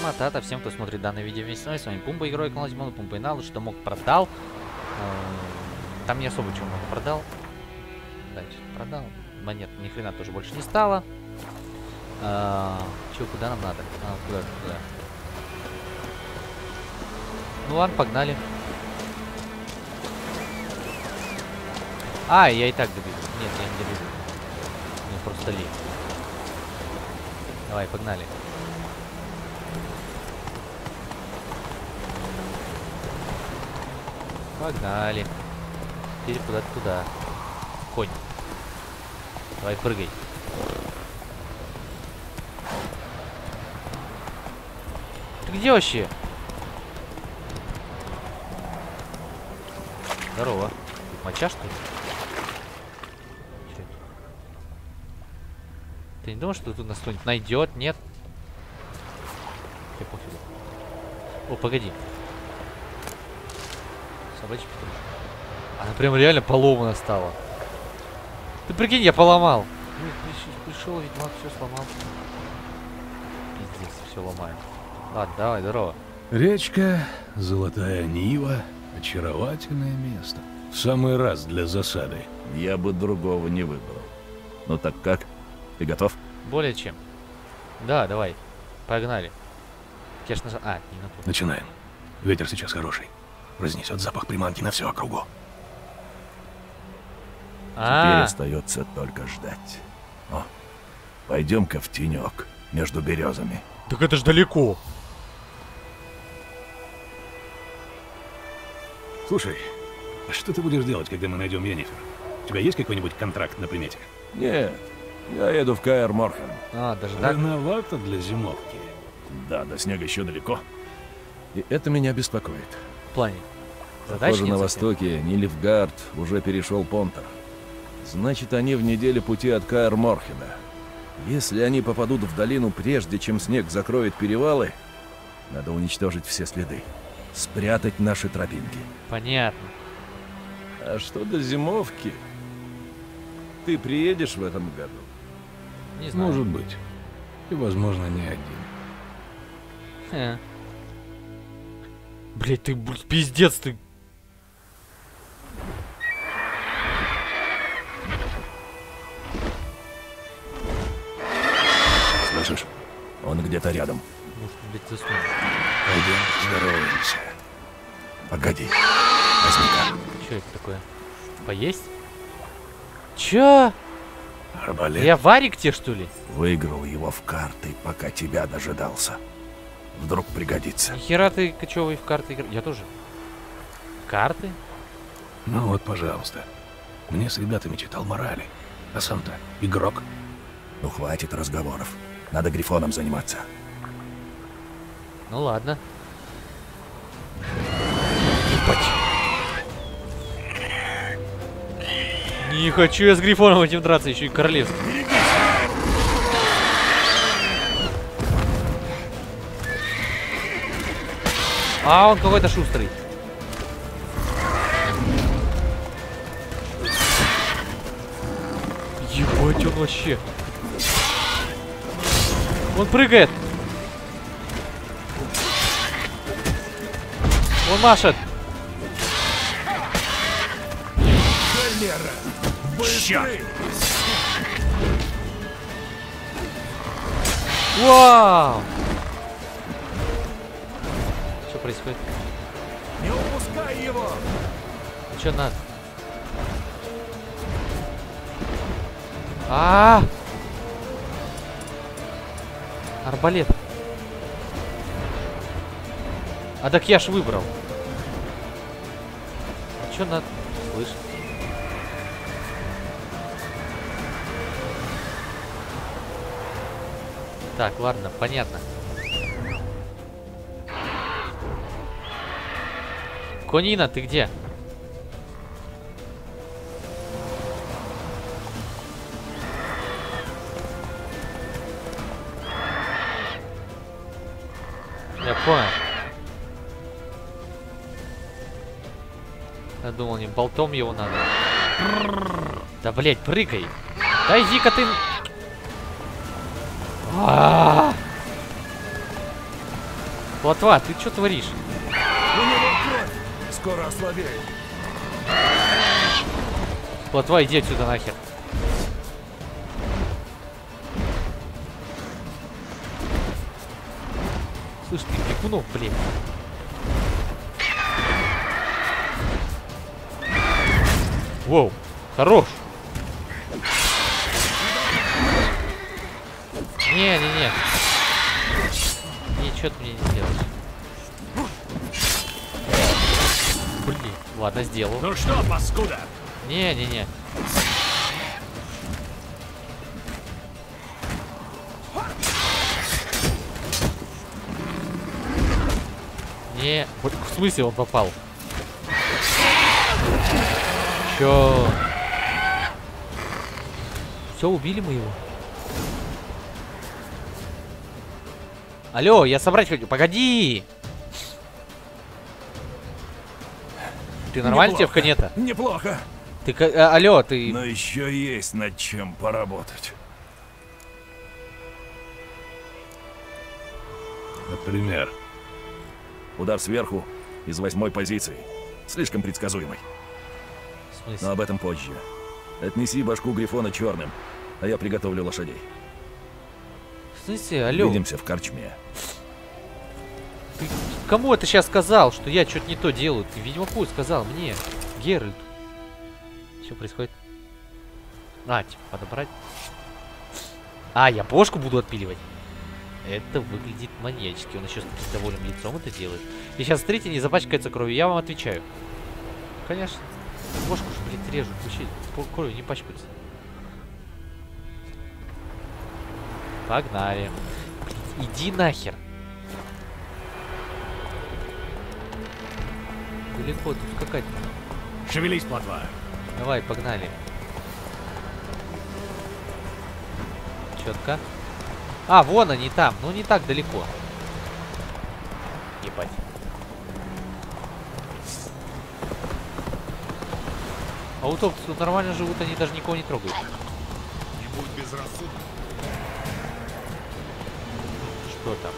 Тата. Всем, кто смотрит данное видео вместе с мной. С вами Пумба, игрок канала Димон, Пумба и Нал. Что мог, продал. Там не особо чего много продал. Дальше продал. Монет ни хрена тоже больше не стало. Че, куда нам надо? Куда? Ну ладно, погнали. Я и так добегу. Нет, я не добегу. Мне просто лень. Давай, погнали. Погнали. Теперь куда-то туда. Конь. Давай, прыгай. Ты где вообще? Здорово. Моча, что ли? Че это? Ты не думаешь, что тут нас кто-нибудь найдет? Нет? Я пофигу. О, погоди. Собачий патруль. Она прям реально поломана стала. Ты прикинь, я поломал. Пришел, ведьмак, все сломал. Пиздец, все ломаю. Ладно, давай, здорово. Речка, Золотая Нива, очаровательное место. В самый раз для засады. Я бы другого не выбрал. Ну так как? Ты готов? Более чем. Да, давай. Погнали. Кеш нажал. Не на ту. Начинаем. Ветер сейчас хороший. Разнесет запах приманки на всю округу. Теперь остается только ждать. Пойдем-ка в тенек между березами. Так это ж далеко. Слушай, а что ты будешь делать, когда мы найдем Йеннифер? У тебя есть какой-нибудь контракт на примете? Нет, я еду в Каэр Морхен. Даже так? Рановато для зимовки. Да, до снега еще далеко. И это меня беспокоит. В плане. Похоже, на востоке Нильфгард уже перешел Понтер. Значит, они в неделе пути от Каэр Морхена. Если они попадут в долину прежде, чем снег закроет перевалы, надо уничтожить все следы. Спрятать наши тропинки. Понятно. А что до зимовки? Ты приедешь в этом году? Не знаю. Может быть. И, возможно, не один. Блять, ты пиздец, ты. Слышишь? Он где-то рядом. Может, блять, заснул. Пойдем, здороваемся. Погоди. Возьми-ка. Что это такое? Поесть? Чё? Арбалет. Я варик те, что ли? Выиграл его в карты, пока тебя дожидался. Вдруг пригодится. Нихера ты кочевый в карты играешь. Я тоже. Карты? Ну вот, пожалуйста. Мне с ребятами читал морали. А сам-то игрок. Ну хватит разговоров. Надо грифоном заниматься. Ну ладно. Не хочу я с грифоном этим драться, еще и королевский. Он какой-то шустрый. Ебать, он вообще. Он прыгает. Он машет. Черт! Вау! Что происходит? Не упускай его! Что надо? Арбалет. Так я ж выбрал. Что надо? Слышь. Так, ладно, понятно. Конина, ты где? Я понял. Я думал, не болтом его надо. Да, блять, прыгай. Да иди-ка ты. Плотва, ты что творишь? У него кровь скоро ослабеет. Плотва, иди отсюда нахер. Слышь, ты крикунов, блин. Воу, хорош. Не-не-не. Ничего ты мне не сделаешь. Блин, ладно, сделал. Ну что, паскуда? Не-не-не. Не, в смысле он попал? Чё? Все, убили мы его. Алло, я собрать хочу. Погоди! Ты нормально, девка, нет-то? Неплохо. Ты, алло, ты... Но еще есть над чем поработать. Например. Удар сверху из 8-й позиции. Слишком предсказуемый. В смысле? Но об этом позже. Отнеси башку Грифона черным, а я приготовлю лошадей. В смысле, алло? Увидимся в корчме. Ты кому это сейчас сказал, что я что-то не то делаю? Ты Ведьмаку сказал мне, Геральт. Что происходит? А, типа, подобрать. А, я бошку буду отпиливать. Это выглядит маньячески. Он еще с таким довольным лицом это делает. И сейчас, смотрите, не запачкается кровью. Я вам отвечаю. Конечно. Бошку же, блин, режут. Вообще кровью не пачкаются. Погнали. Блин, иди нахер. Далеко тут скакать. Шевелись, плотва. Давай, погнали. Четко. А, вон они там. Ну, не так далеко. Ебать. А утопцы тут нормально живут, они даже никого не трогают. Не будь безрассудным. Что там?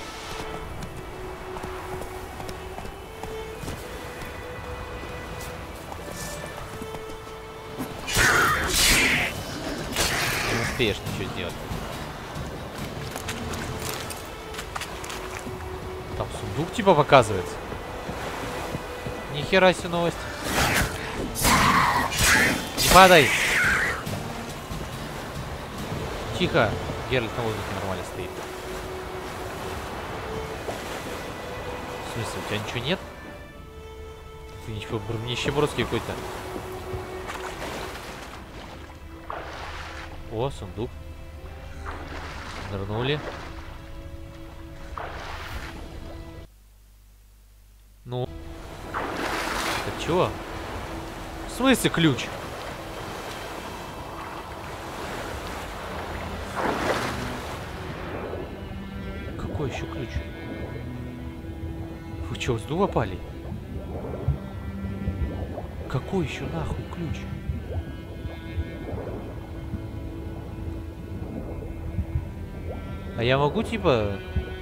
Не успеешь ничего сделать. Там сундук типа показывается. Нихера себе новость. Не падай! Тихо. Геральт на воздухе нормально стоит. В смысле, у тебя ничего нет? Ты ничего, нищебродский какой-то. О, сундук. Нырнули. Ну. Это чё? В смысле ключ? Какой еще ключ? Вы чё, с дуба пали? Какой еще нахуй ключ? А я могу типа...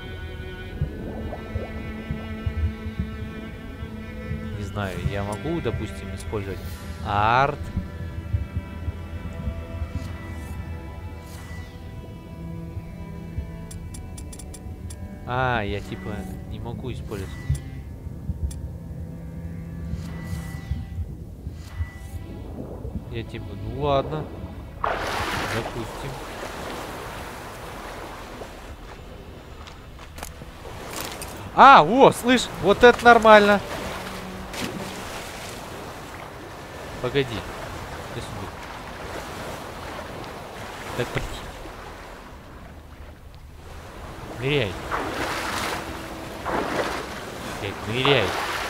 Не знаю, я могу, допустим, использовать арт. А, я типа не могу использовать. Я типа, ну ладно. Допустим. А, во, слышь, вот это нормально. Погоди. Ты сюда. Так, блин. Ныряй. Блядь, ныряй.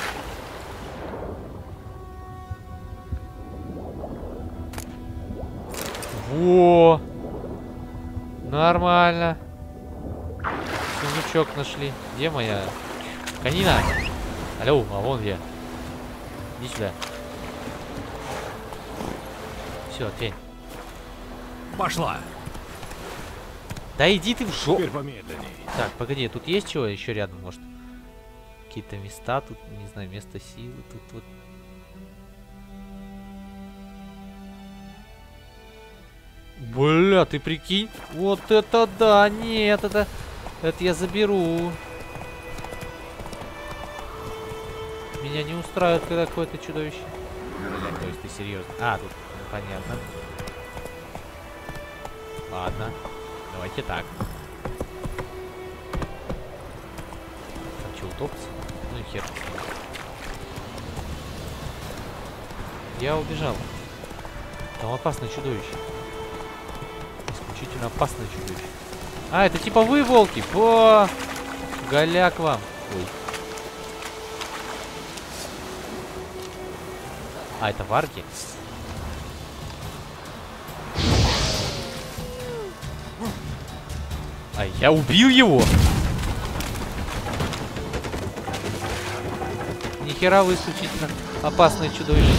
Во! Нормально. Сундучок нашли. Где моя конина? Алло, а вон я. Иди сюда. Все, отвень. Пошла. Да иди ты в жопу. Теперь помедленней. Так, погоди, тут есть чего еще рядом, может? Какие-то места тут, не знаю, место силы тут вот. Бля, ты прикинь? Вот это да, нет, это я заберу. Меня не устраивает, когда какое-то чудовище. Бля, то есть ты серьезно? А, тут понятно. Ладно, давайте так. Там что, утопцы? Ну и хер. Я убежал. Там опасное чудовище. Исключительно опасное чудовище. А, это типа вы, волки? О, голяк вам. Ой. А, это варги? А, я убил его? Нихера вы исключительно опасное чудовище.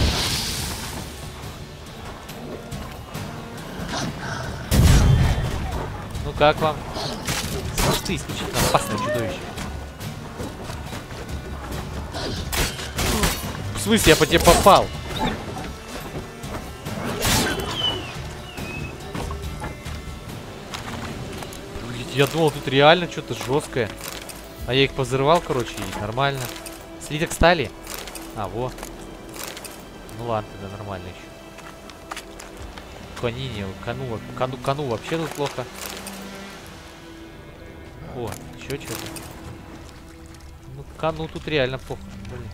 Ну как вам? Ты исключительно опасное чудовище. В смысле, я по тебе попал? Я думал, тут реально что-то жесткое. А я их позырвал, короче, и нормально. Слиток стали? А, во. Ну ладно, тогда нормально еще. Конине, кону вообще тут плохо. О, еще что-то. Ну, кону тут реально плохо. Блин.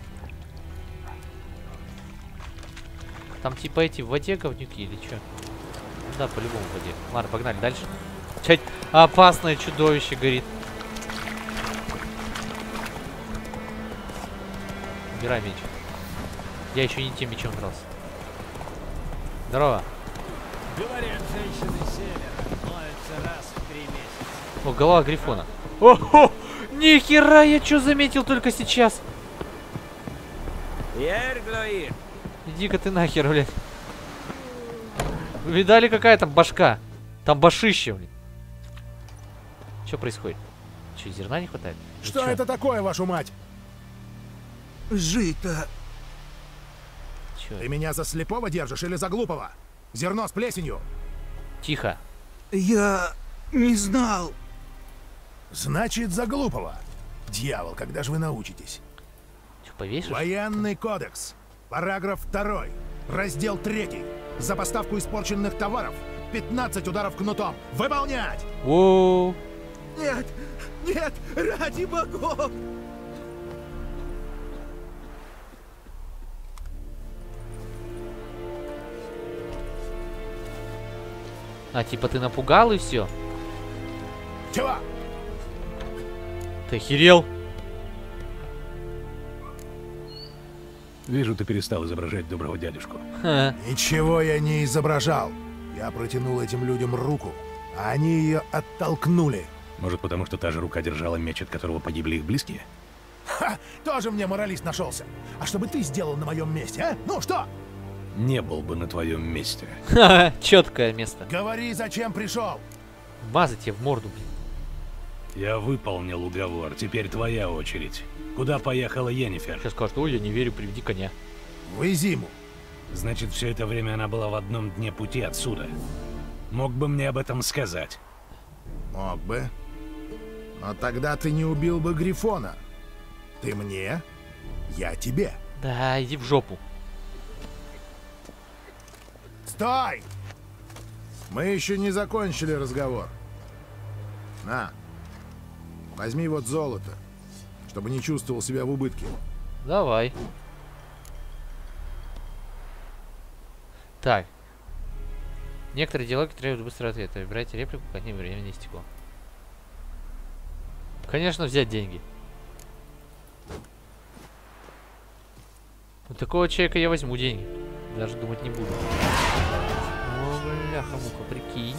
Там типа эти в воде говнюки или что? Да, по-любому в воде. Ладно, погнали дальше. Чать, опасное чудовище горит. Убирай меч. Я еще не тем мечом дрался. Здорово. Говорят, женщины севера моются раз в 3 месяца. О, голова грифона. Ого! Нихера, я что заметил только сейчас? Иди-ка ты нахер, блядь. Вы видали, какая там башка? Там башище, блядь. Что происходит? Че, зерна не хватает? Что это такое, вашу мать? Жито. Чё? Ты меня за слепого держишь или за глупого? Зерно с плесенью. Тихо. Я не знал. Значит, за глупого. Дьявол, когда же вы научитесь? Че, повесишь? Военный кодекс. Параграф 2. Раздел 3. За поставку испорченных товаров 15 ударов кнутом. Выполнять! Воу. Нет, нет, ради богов. А, типа ты напугал и все? Чего? Ты охерел? Вижу, ты перестал изображать доброго дядюшку. Ха. Ничего я не изображал. Я протянул этим людям руку, а они ее оттолкнули. Может, потому что та же рука держала меч, от которого погибли их близкие? Ха! Тоже мне моралист нашелся. А что бы ты сделал на моем месте, а? Ну что? Не был бы на твоем месте. Ха-ха, четкое место. Говори, зачем пришел? Мазать тебе в морду, блин. Я выполнил уговор, теперь твоя очередь. Куда поехала Йеннифер? Сейчас скажут, ой, я не верю, приведи коня. В Изиму. Значит, все это время она была в одном дне пути отсюда. Мог бы мне об этом сказать? Мог бы. Но тогда ты не убил бы Грифона. Ты мне, я тебе. Да, иди в жопу. Стой! Мы еще не закончили разговор. На. Возьми вот золото, чтобы не чувствовал себя в убытке. Давай. Так. Некоторые диалоги требуют быстрого ответа. Выбирайте реплику, пока не времени истекло. Конечно, взять деньги. У такого человека я возьму деньги. Даже думать не буду. О, бляха-муха, прикинь.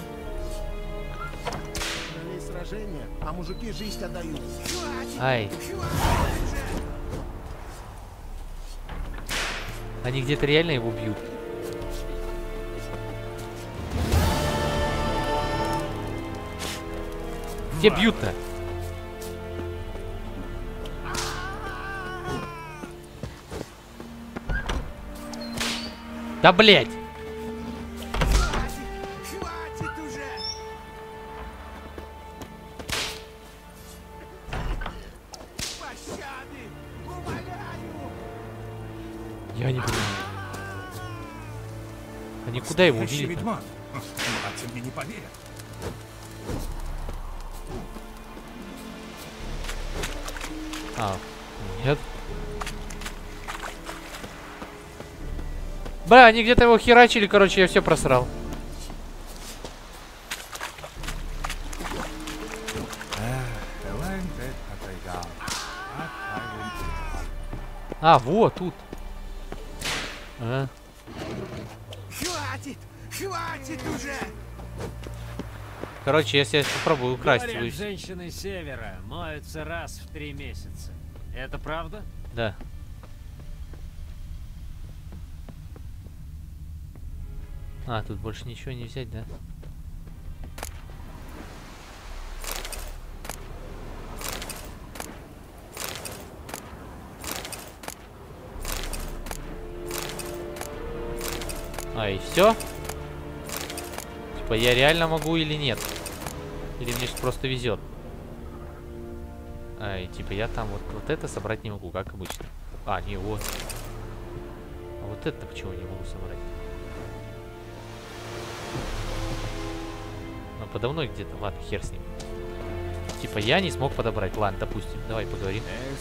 Сражения, а мужики жизнь отдают. Ай. Они где-то реально его бьют. Где бьют-то? Да, блядь! Хватит уже! Пощады! Умоляю! Я не понимаю. Они куда его Настоящий увели? ведьмак. Братья мне не поверят. А, нет. Бля, они где-то его херачили, короче, я все просрал. А, вот, тут. А. Хватит! Хватит уже! Короче, если я попробую украсть Говорят, вы... женщины севера моются раз в 3 месяца. Это правда? Да. А, тут больше ничего не взять, да? А, и все? Типа, я реально могу или нет? Или мне просто везет? А, и типа, я там вот это собрать не могу, как обычно. А, не, вот. А вот это почему не могу собрать? Ну, подо мной где-то. Ладно, хер с ним. Типа, я не смог подобрать. Ладно, допустим. Давай поговорим.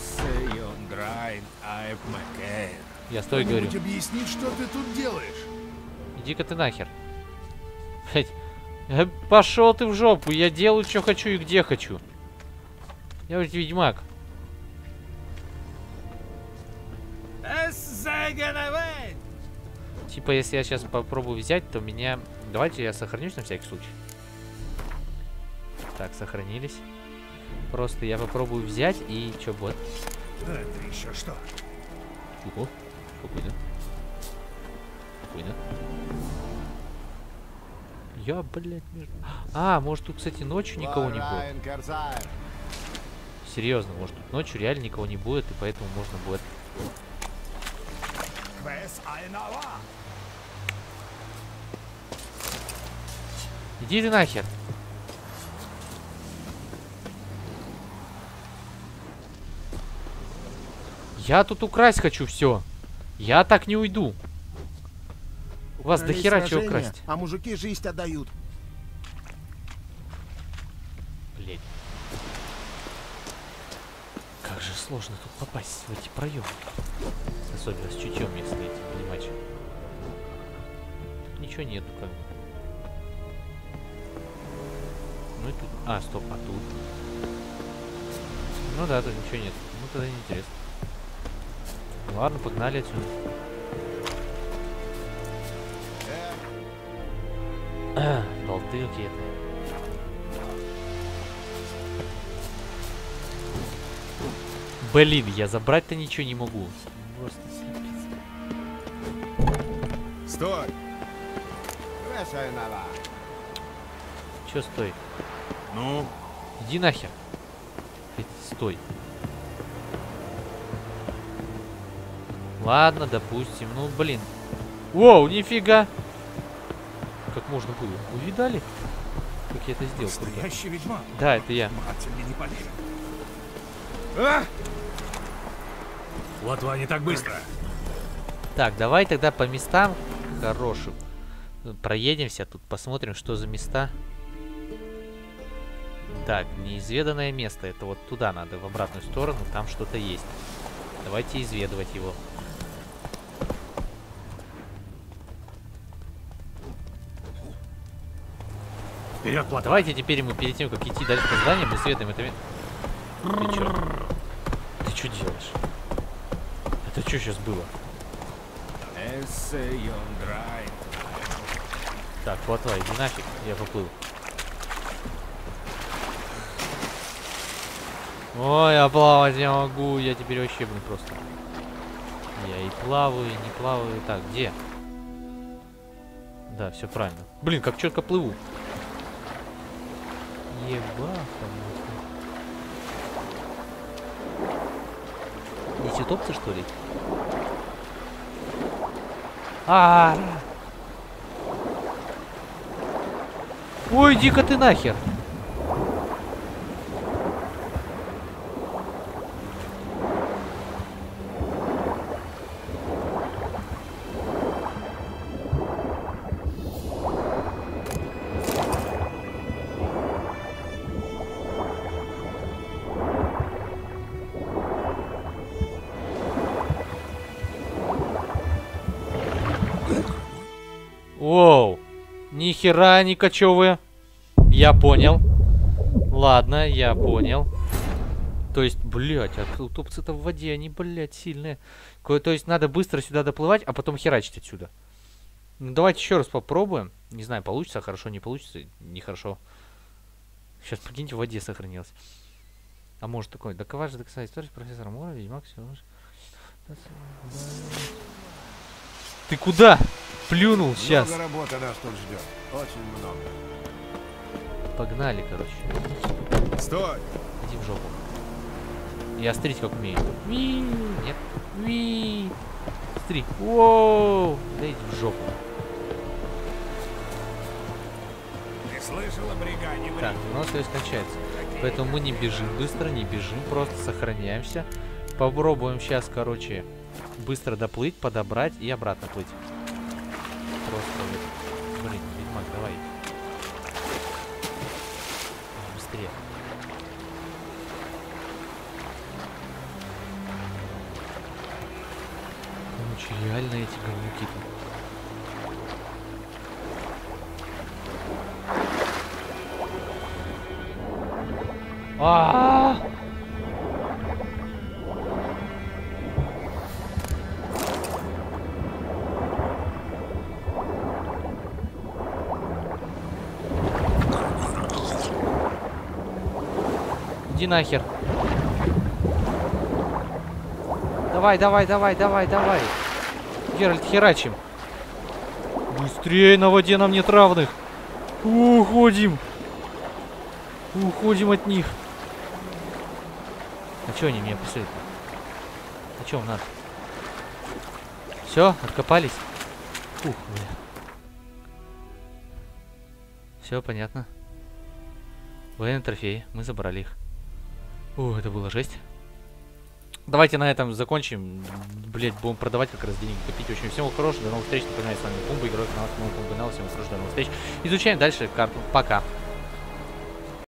Я стой говорю. Кто-нибудь объяснит, что ты тут делаешь? Иди-ка ты нахер. Блять. Пошел ты в жопу. Я делаю, что хочу и где хочу. Я ведь ведьмак. Типа, если я сейчас попробую взять, то меня... Давайте я сохранюсь на всякий случай. Так, сохранились. Просто я попробую взять и... Что будет? Это еще что? Ого. Спокойно. Спокойно. Я, блядь, между... А, может тут, кстати, ночью никого не будет. Серьезно, может тут ночью реально никого не будет, и поэтому можно будет... Иди ты нахер. Я тут украсть хочу все. Я так не уйду. У вас дохера чего украсть. А мужики жизнь отдают. Блять. Как же сложно тут попасть в эти проемы. Особенно с чутьем, если этим понимать. Тут ничего нету, как бы. Ну и тут... А, стоп, а тут? Ну да, тут ничего нет. Ну тогда неинтересно. Ладно, погнали отсюда. Болты какие-то. Блин, я забрать-то ничего не могу. Просто слепец. Стой! Чё стой? Ну? Иди нахер. Стой. Ладно, допустим. Ну, блин. Воу, нифига. Как можно было? Увидали? Как я это сделал? Настоящий ведьмак. Да, это я. Братья мне не поверят. Лотва не так быстро. Так, давай тогда по местам хорошим. Проедемся тут, посмотрим, что за места. Так, неизведанное место. Это вот туда надо, в обратную сторону. Там что-то есть. Давайте изведывать его. Вперед, Лотва. Давайте теперь мы перед тем, как идти дальше по зданиям, исследуем это место. Ты чё? Ты чё делаешь? Это что сейчас было? Так, Лотва, иди нафиг, я поплыл. Ой, я плавать не могу, я теперь вообще, блин, просто. Я и плаваю, и не плаваю. Так, где? Да, все правильно. Блин, как четко плыву. Ебаха. Несет опции, что ли? Ой, иди-ка ты нахер. Воу. Ни хера не кочевые. Я понял. Ладно, я понял. То есть, блядь, а утопцы-то в воде, они, блядь, сильные. То есть, надо быстро сюда доплывать, а потом херачить отсюда. Ну, давайте еще раз попробуем. Не знаю, получится, хорошо, не получится, нехорошо. Сейчас, прикиньте, в воде сохранилось. А может такой, доковать же доказать историю с профессором Мора, Ведьмак, все. Ты куда? Плюнул сейчас. Много работы нас тут ждет. Очень много. Погнали, короче. Стой! Иди в жопу. Я острить как умею. Уи, нет. Уи. Стри. Воу. Да иди в жопу. Ты слышала, брига, не Так, у нас связь кончается. Поэтому мы не бежим быстро, не бежим, просто сохраняемся. Попробуем сейчас, короче, быстро доплыть, подобрать и обратно плыть. Просто, блин, Ведьмак, давай. Быстрее. Короче, реально эти говнюки-то. Иди нахер. Давай, давай, давай, давай, давай. Геральт, херачим. Быстрее, на воде нам нет равных. Уходим. Уходим от них. А чё они меня преследуют? А чё вам надо? Все, откопались? Ух, бля. Все, понятно. Военные трофеи, мы забрали их. Это было жесть. Давайте на этом закончим. Блять, будем продавать как раз деньги, копить. Очень всем хорошего, до новых встреч. Напоминаю, с вами Пумба, игрок канала Пумба, всем хорошего, до новых встреч. Изучаем дальше карту. Пока.